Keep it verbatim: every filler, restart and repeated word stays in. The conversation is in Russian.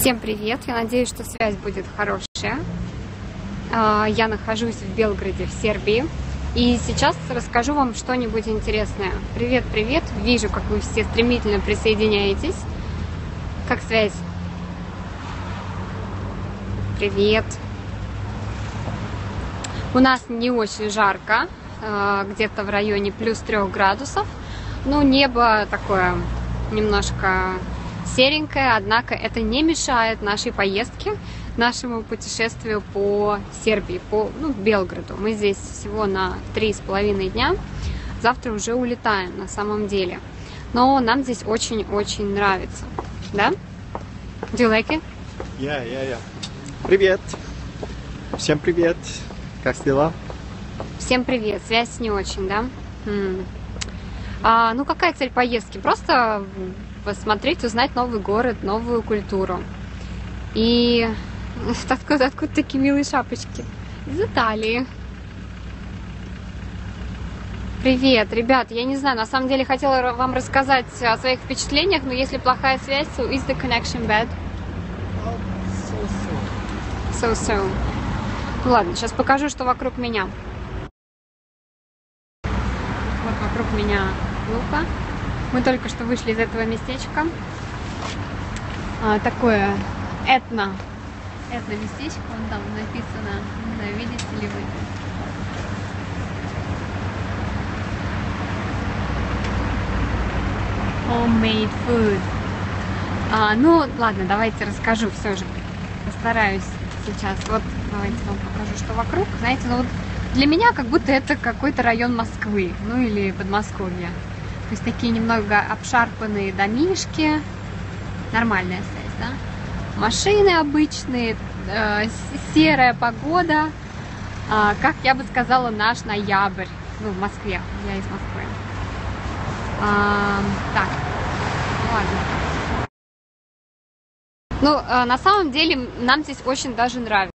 Всем привет! Я надеюсь, что связь будет хорошая. Я нахожусь в Белграде, в Сербии. И сейчас расскажу вам что-нибудь интересное. Привет, привет! Вижу, как вы все стремительно присоединяетесь. Как связь? Привет! У нас не очень жарко, где-то в районе плюс трех градусов. Ну, небо такое немножко серенькое, однако это не мешает нашей поездке, нашему путешествию по Сербии, по ну, Белграду. Мы здесь всего на три с половиной дня. Завтра уже улетаем на самом деле. Но нам здесь очень-очень нравится. Да? Do you like it? Yeah, yeah, yeah. Привет! Всем привет! Как дела? Всем привет! Связь не очень, да? М. А, ну, какая цель поездки? Просто посмотреть, узнать новый город, новую культуру. И откуда, откуда такие милые шапочки? Из Италии. Привет, ребят, я не знаю, на самом деле хотела вам рассказать о своих впечатлениях, но если плохая связь, so is the connection bad? So soon. Ну ладно, сейчас покажу, что вокруг меня. Вот вокруг меня Лука. Мы только что вышли из этого местечка. А, такое этно. Этно-местечко, вон там написано. Не знаю, видите ли вы. Homemade food. А, ну, ладно, давайте расскажу все же. Постараюсь сейчас. Вот, давайте вам покажу, что вокруг. Знаете, ну вот для меня как будто это какой-то район Москвы. Ну или Подмосковья. То есть такие немного обшарпанные домишки. Нормальная связь, да? Машины обычные, э, серая погода. Э, как я бы сказала, наш ноябрь. Ну, в Москве. Я из Москвы. Э, так, ладно. Ну, э, на самом деле, нам здесь очень даже нравится.